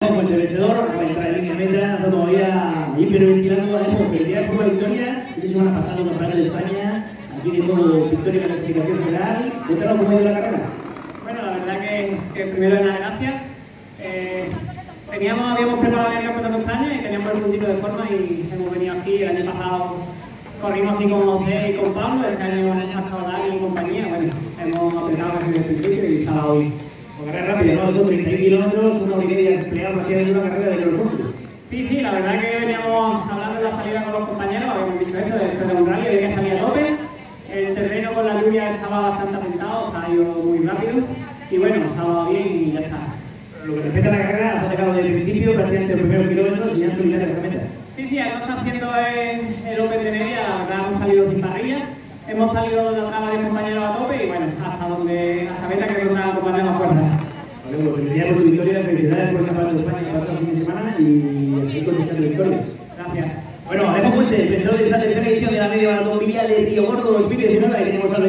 Como el vencedor, para entrar en línea meta, todavía hiperventilando la felicidad por la victoria. Esta semana pasada en el Campeonato de España, aquí viendo victoria en la clasificación general. Cuéntanos cómo ha ido la carrera. Bueno, la verdad que primero de nada, gracias. Habíamos preparado el Campeonato de España y teníamos el puntito de forma y hemos venido aquí. El año pasado corrimos aquí con José y con Pablo, este año hemos estado Dani y compañía. Bueno, hemos apretado desde el principio y estaba hoy. Carrera rápida, ¿no? 31 kilómetros, una hora y media empleada para hacer una carrera de kilómetros. Sí, la verdad que veníamos hablando de la salida con los compañeros, habíamos dicho esto, de un rally, había que salir a tope. El terreno con la lluvia estaba bastante apretado, ha ido muy rápido y bueno, estaba bien y ya está. Lo que respecta a la carrera, se ha atacado desde el principio, prácticamente los primeros kilómetros y ya han subido la meta. Sí, no está haciendo el Open de media, la verdad hemos salido sin parrilla, hemos salido de la trama de compañeros a tope y bueno, hasta meta que nos da compañeros más fuerza. Vale, pues felicidades por tu victoria, felicidades por el Campeonato de España que pasó el fin de semana y a seguir cosechando victorias. Gracias. Bueno, Alejo Fuentes, vencedor de esta tercera edición de la media maratón Villa de Río Gordo 2019, que tenemos al